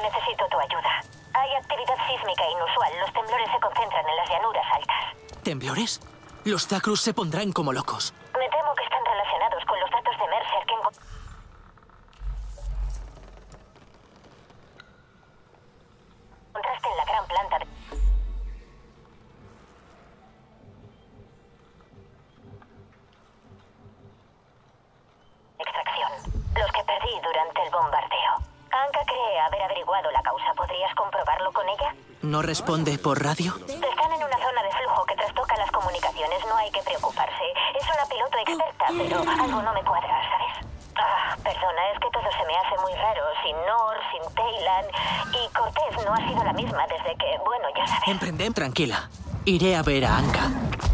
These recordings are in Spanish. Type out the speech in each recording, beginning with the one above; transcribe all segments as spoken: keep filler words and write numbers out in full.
necesito tu ayuda. Hay actividad sísmica inusual. Los temblores se concentran en las llanuras altas. ¿Temblores? Los Zacrus se pondrán como locos. Me temo que están relacionados con los datos de Mercer que encontré. Encontraste en la gran planta de... extracción. Los que perdí durante el bombardeo. Anka cree haber averiguado la causa. ¿Podrías comprobarlo con ella? ¿No responde por radio? Están en una zona de flujo que trastoca las comunicaciones. No hay que preocuparse. Es una piloto experta, pero algo no me cuadra, ¿sabes? Ah, perdona, es que todo se me hace muy raro. Sin Nor, sin Taylan. Y Cortez no ha sido la misma desde que... bueno, ya sabes. Emprendem. Tranquila. Iré a ver a Anka.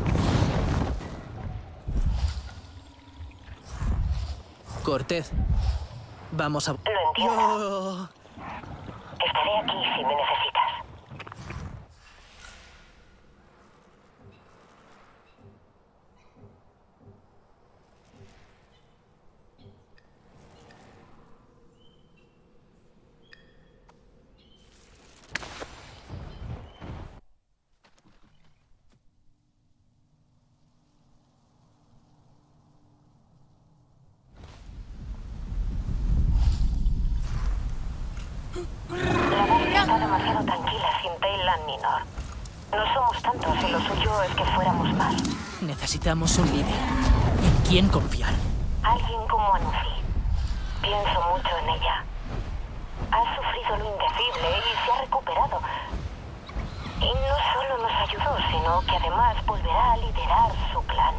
Cortez. Vamos a... Lo entiendo. Yo... Estaré aquí si me necesitas. La base está demasiado tranquila sin Taylan ni Nor. No somos tantos y lo suyo es que fuéramos más. Necesitamos un líder. ¿En quién confiar? Alguien como Anufi. Pienso mucho en ella. Ha sufrido lo indecible y se ha recuperado. Y no solo nos ayudó, sino que además volverá a liderar su clan.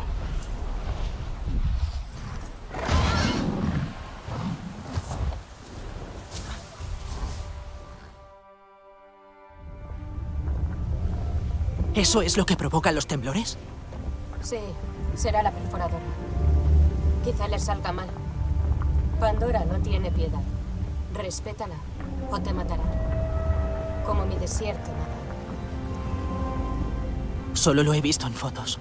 ¿Eso es lo que provoca los temblores? Sí, será la perforadora. Quizá les salga mal. Pandora no tiene piedad. Respétala o te matará. Como mi desierto nada. Solo lo he visto en fotos.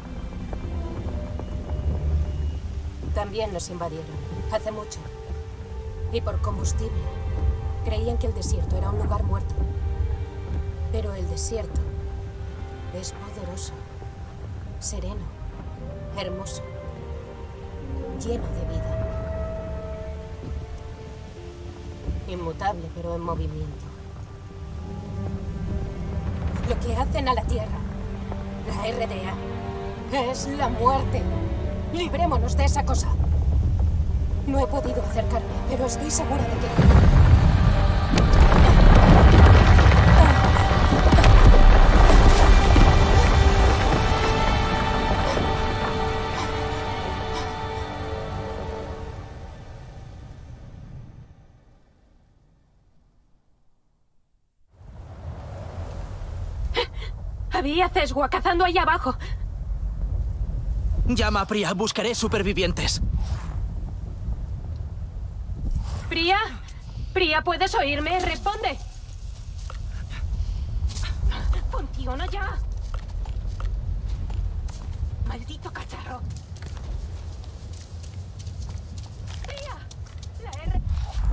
También nos invadieron, hace mucho. Y por combustible. Creían que el desierto era un lugar muerto. Pero el desierto es poderoso, sereno, hermoso, lleno de vida. Inmutable, pero en movimiento. Lo que hacen a la Tierra, la R D A, es la muerte. Librémonos de esa cosa. No he podido acercarme, pero estoy segura de que... Había Ceswa cazando ahí abajo. Llama a Priya, buscaré supervivientes. Priya, Priya, ¿puedes oírme? Responde. Funciona ya. Maldito cacharro. Priya, la R...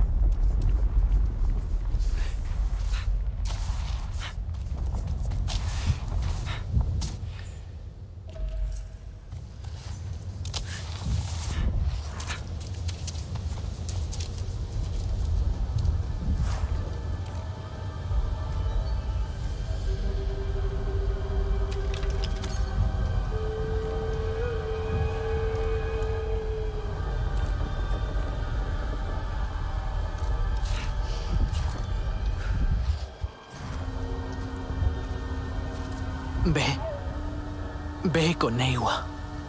Ve. Ve con Newa.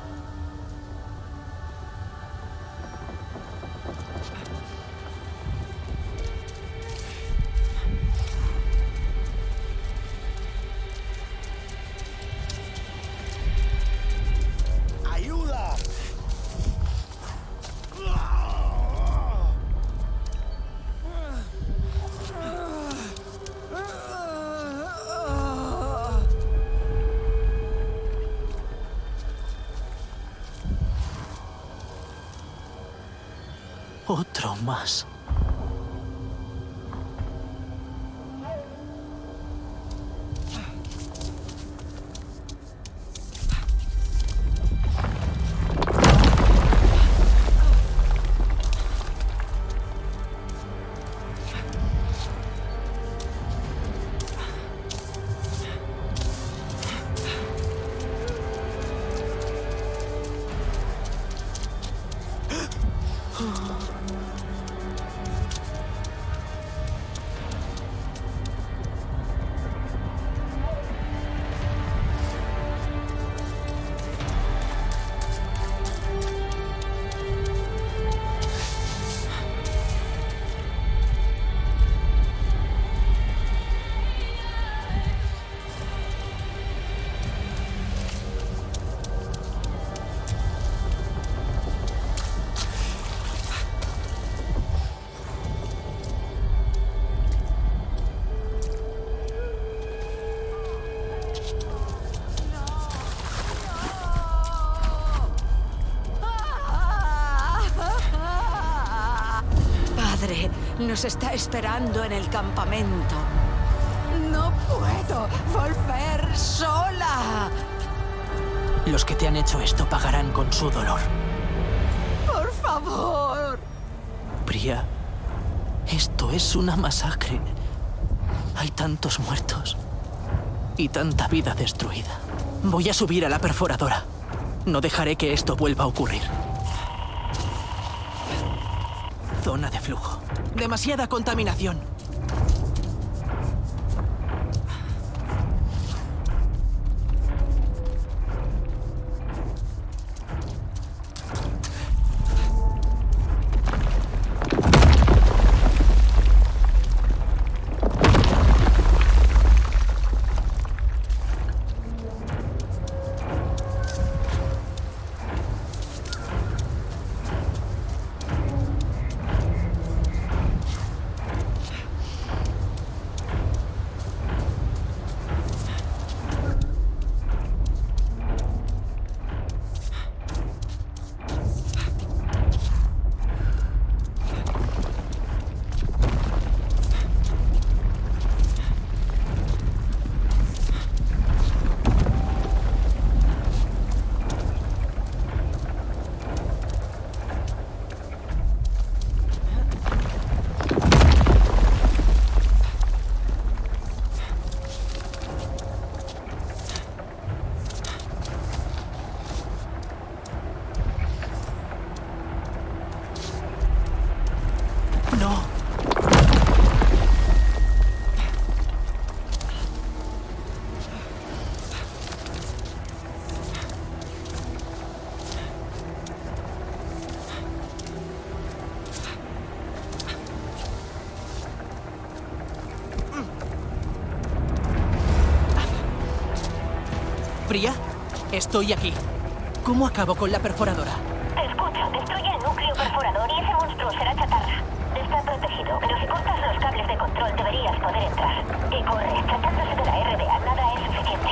¡Ayuda! Otro más. Nos está esperando en el campamento. No puedo volver sola. Los que te han hecho esto pagarán con su dolor. Por favor. Priya, esto es una masacre. Hay tantos muertos y tanta vida destruida. Voy a subir a la perforadora. No dejaré que esto vuelva a ocurrir. Zona de flujo. Demasiada contaminación. Priya, estoy aquí. ¿Cómo acabo con la perforadora? Te escucho. Destruye el núcleo perforador y ese monstruo será chatarra. Está protegido, pero si cortas los cables de control deberías poder entrar. Y corre, tratándose de la R D A, nada es suficiente.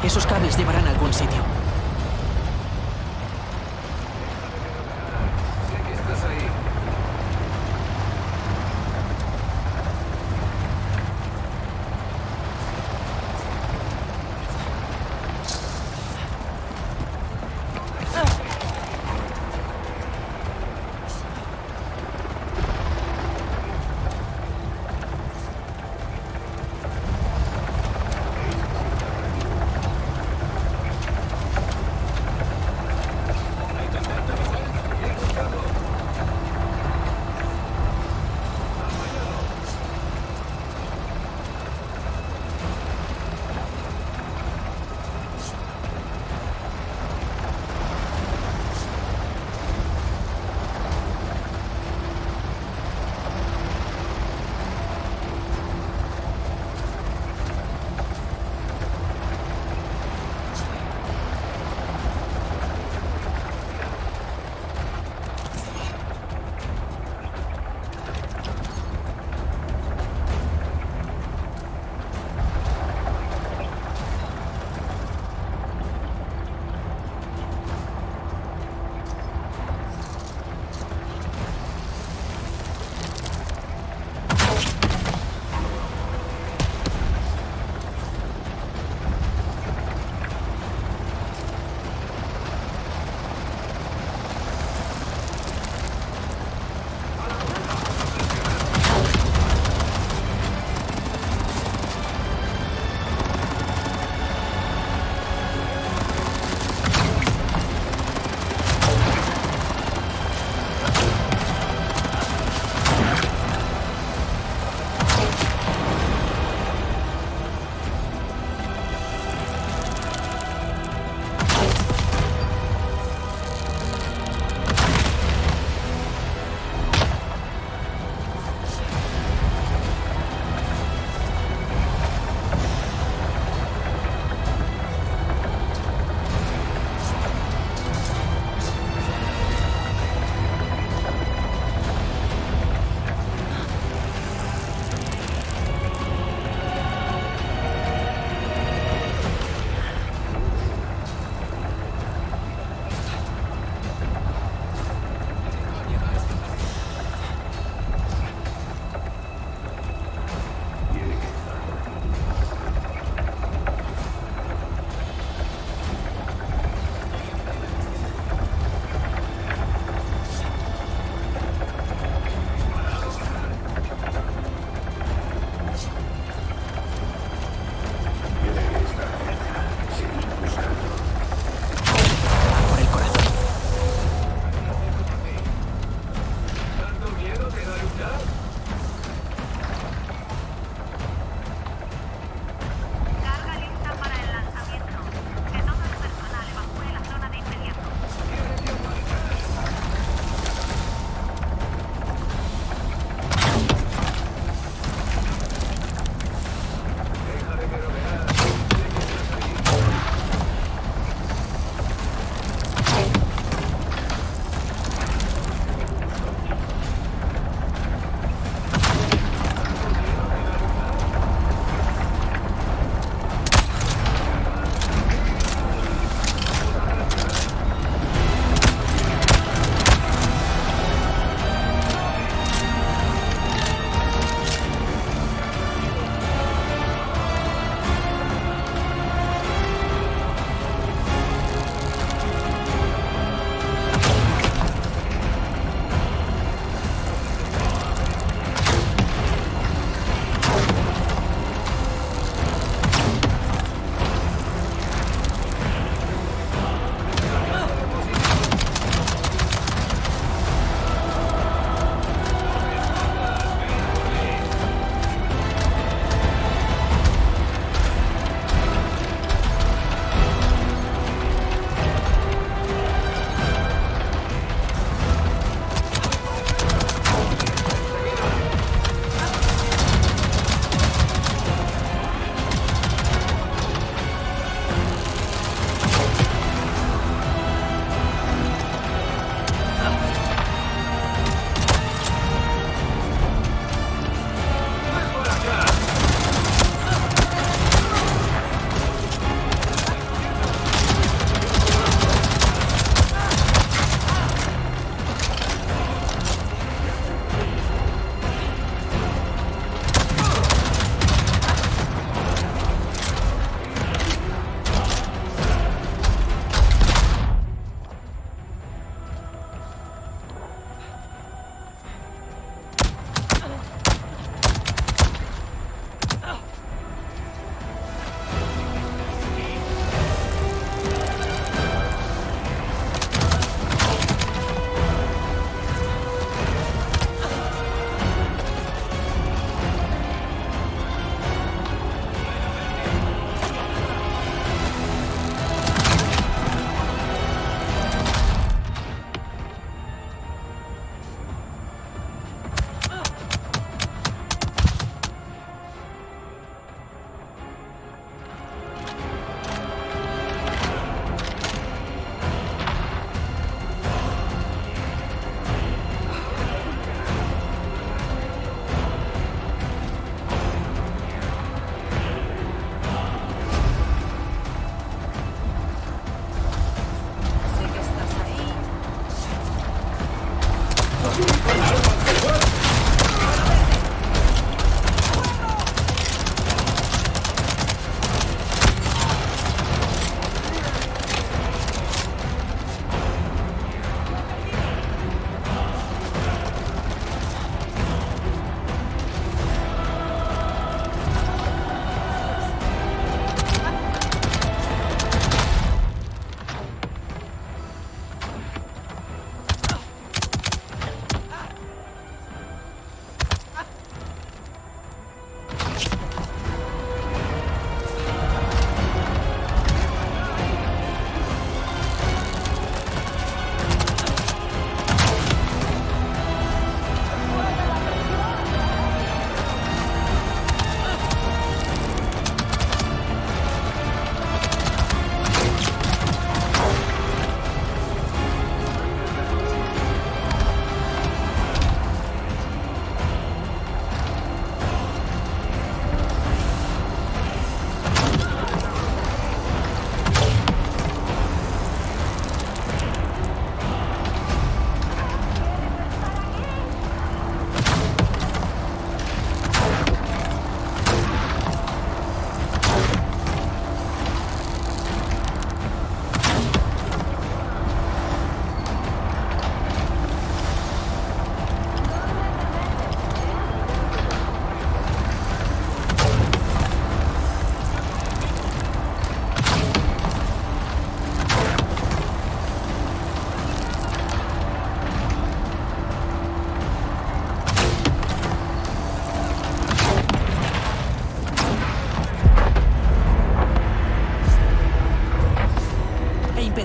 Esos cables llevarán a algún sitio. Sé que estás ahí.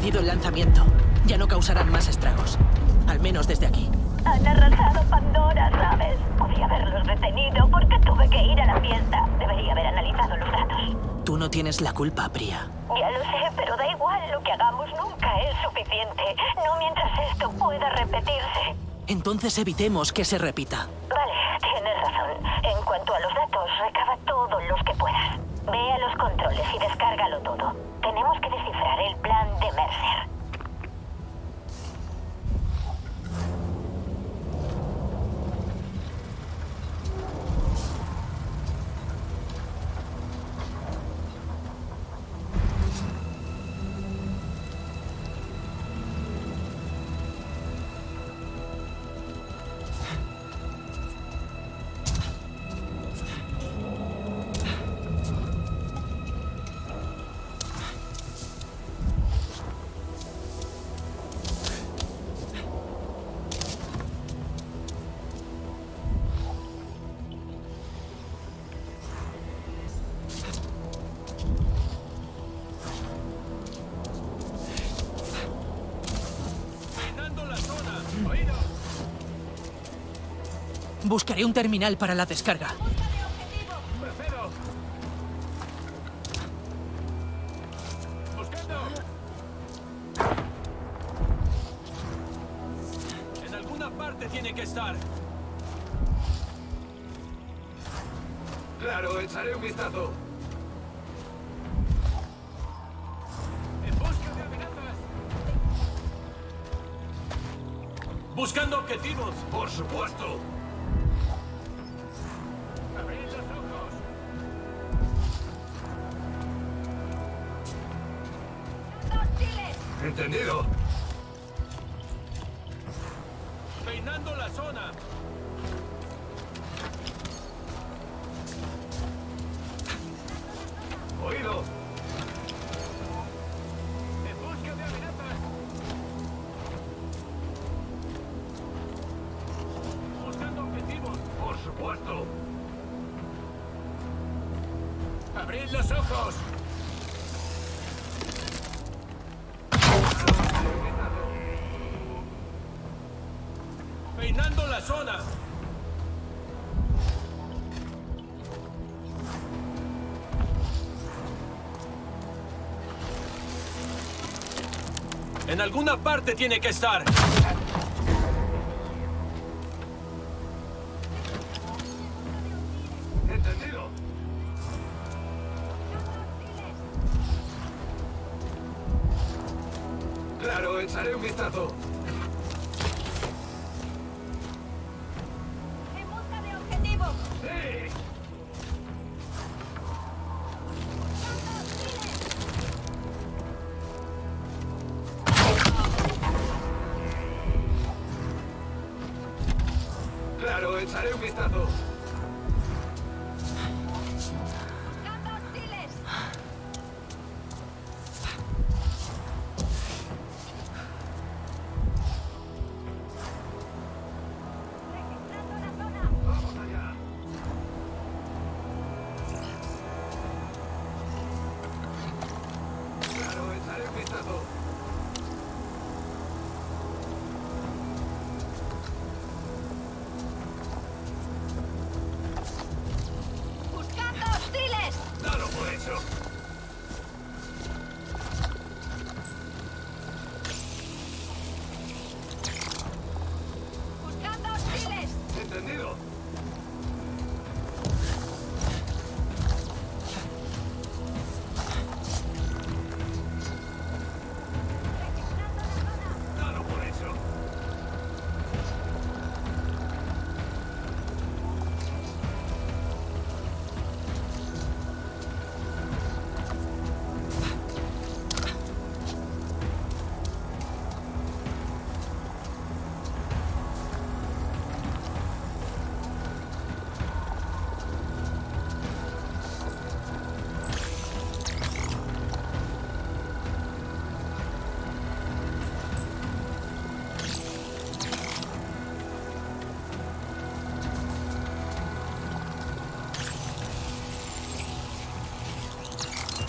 impedido el lanzamiento. Ya no causarán más estragos. Al menos desde aquí. Han arrasado Pandora, ¿sabes? Podía haberlos detenido porque tuve que ir a la fiesta. Debería haber analizado los datos. Tú no tienes la culpa, Priya. Ya lo sé, pero da igual. Lo que hagamos nunca es suficiente. No mientras esto pueda repetirse. Entonces evitemos que se repita. Vale, tienes razón. En cuanto a los datos, recaba todos los que puedas. Ve a los controles y descárgalo todo. Tenemos que descifrar el plan de Mercer. Buscaré un terminal para la descarga. ¡Buscando! En alguna parte tiene que estar. Claro, echaré un vistazo. En busca de amenazas. Buscando objetivos. Por supuesto. Abrid los ojos. Entendido. Peinando la zona. Oído. En busca de amenazas. Buscando objetivos. Por supuesto. Abrid los ojos. Peinando la zona. En alguna parte tiene que estar. Entendido. Claro, echaré un vistazo. En busca de objetivos. ¡Sí! Claro, echaré un vistazo. Vamos allá. Claro, echaré un vistazo.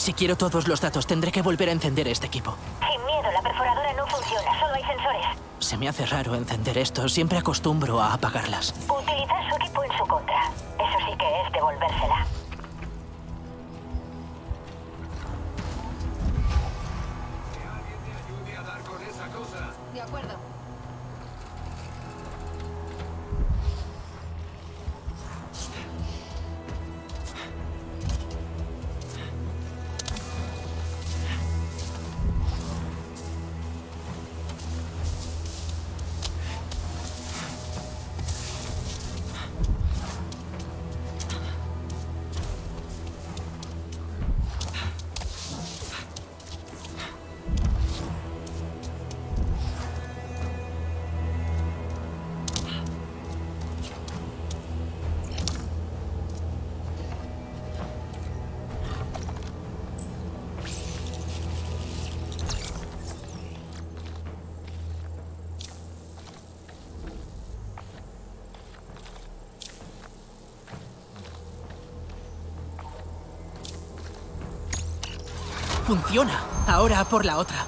Si quiero todos los datos, tendré que volver a encender este equipo. Sin miedo, la perforadora no funciona, solo hay sensores. Se me hace raro encender esto, siempre acostumbro a apagarlas. Utilizar su equipo en su contra. Eso sí que es devolvérsela. Que alguien te ayude a dar con esa cosa. De acuerdo. ¡Funciona! Ahora por la otra.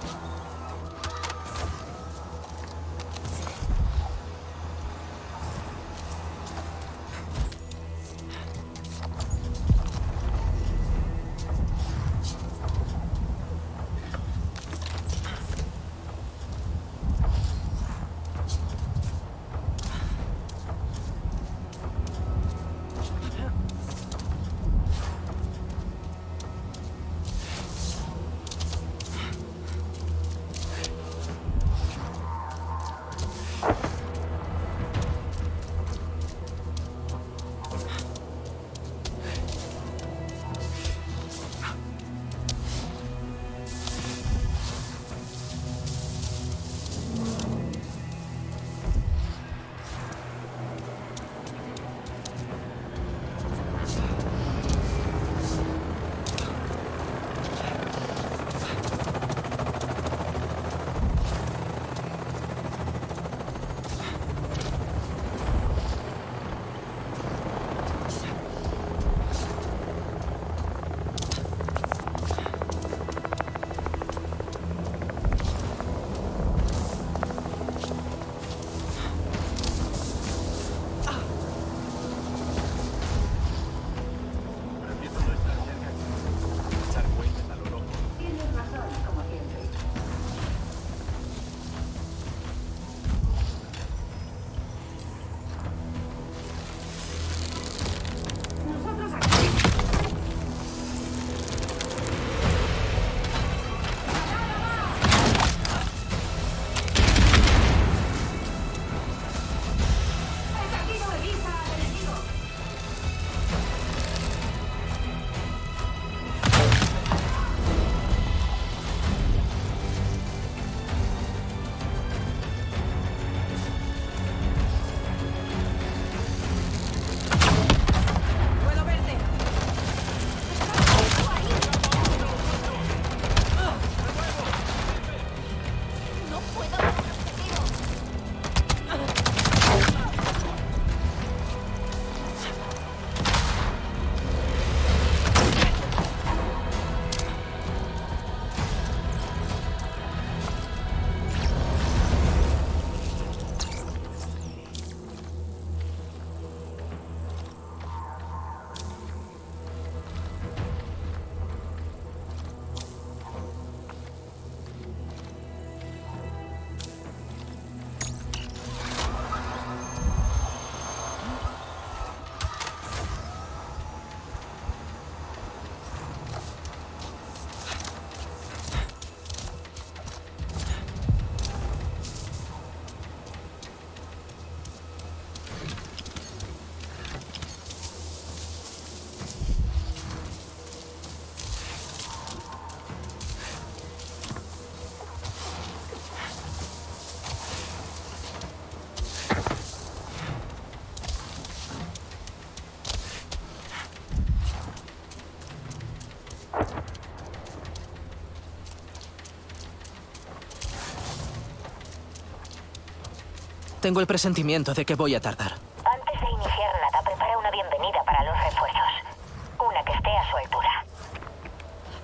Tengo el presentimiento de que voy a tardar. Antes de iniciar nada, prepara una bienvenida para los refuerzos. Una que esté a su altura.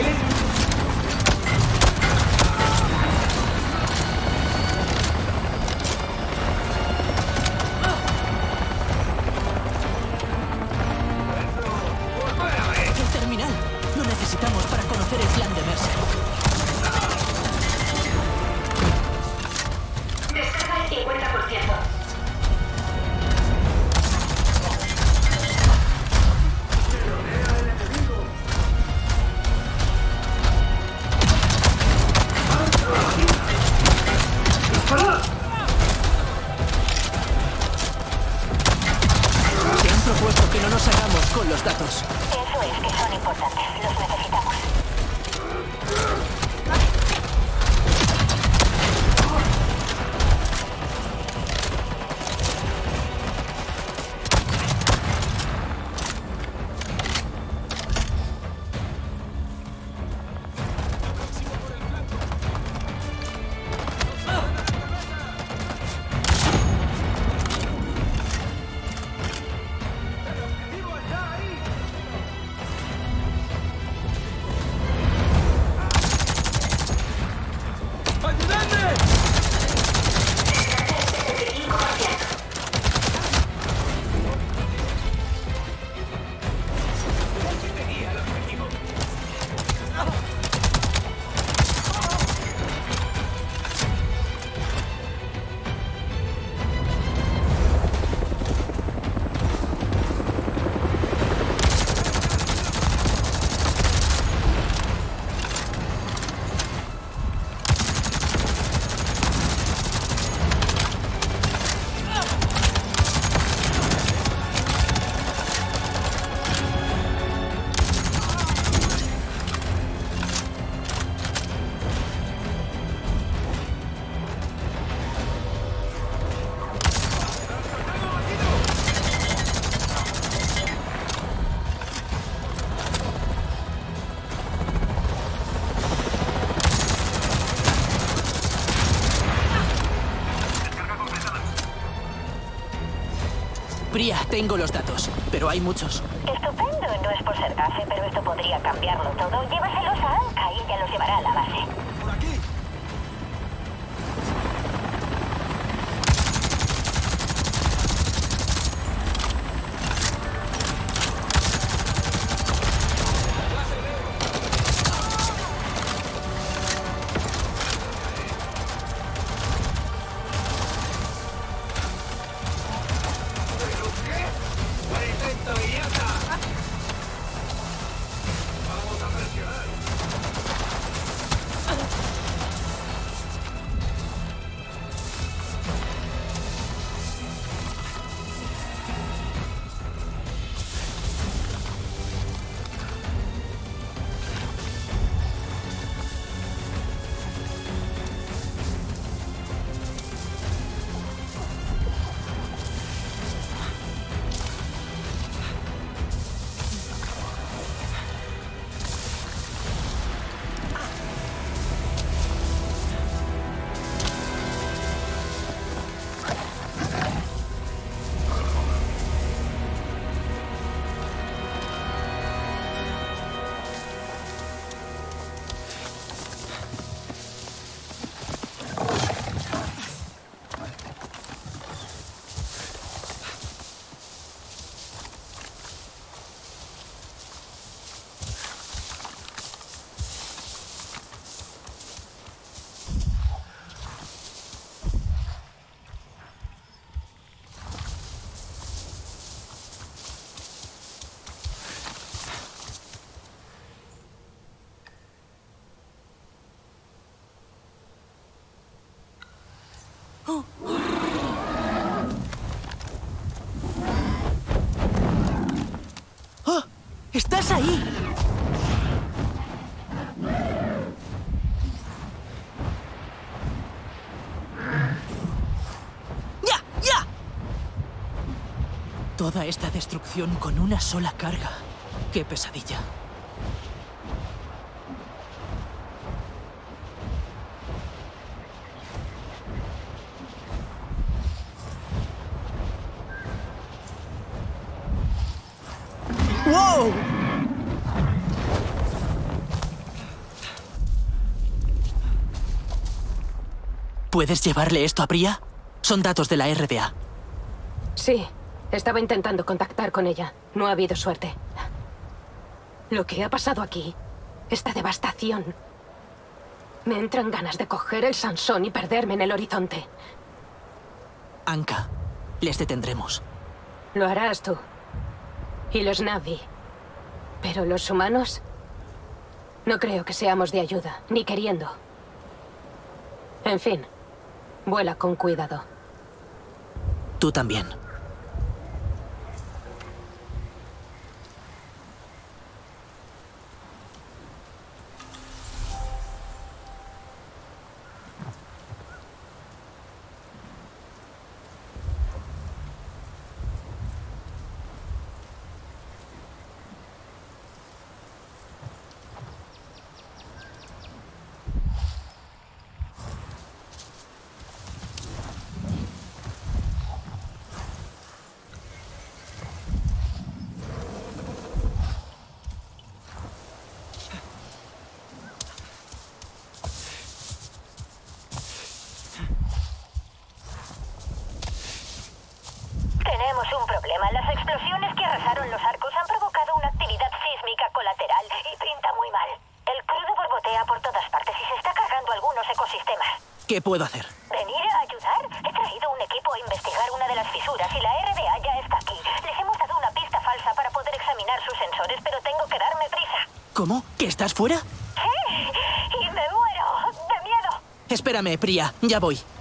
El terminal. Lo necesitamos para conocer el plan de Mercer. Descarga el cincuenta por ciento. Se han propuesto que no nos hagamos con los datos. Eso es, que son importantes. Los necesitamos. Bria, tengo los datos, pero hay muchos. Estupendo, no es por ser gafe, pero esto podría cambiarlo todo. Llévaselos a Anka y ella los llevará a la base. ¡Por aquí! ¿Pero qué? ¡Buen intento, idiota! Vamos a presionar. ¡Oh! ¡Estás ahí! ¡Ya! ¡Ya! Toda esta destrucción con una sola carga. ¡Qué pesadilla! ¡Wow! ¿Puedes llevarle esto a Priya? Son datos de la R D A. Sí, estaba intentando contactar con ella. No ha habido suerte. Lo que ha pasado aquí, esta devastación, me entran ganas de coger el Sansón y perderme en el horizonte. Anka, les detendremos. Lo harás tú. Y los Na'vi. Pero los humanos, no creo que seamos de ayuda, ni queriendo. En fin, vuela con cuidado. Tú también. Tenemos un problema. Las explosiones que arrasaron los arcos han provocado una actividad sísmica colateral y pinta muy mal. El crudo borbotea por todas partes y se está cargando algunos ecosistemas. ¿Qué puedo hacer? ¿Venir a ayudar? He traído un equipo a investigar una de las fisuras y la R D A ya está aquí. Les hemos dado una pista falsa para poder examinar sus sensores, pero tengo que darme prisa. ¿Cómo? ¿Que estás fuera? ¡Sí! ¡Y me muero de miedo! Espérame, Priya. Ya voy.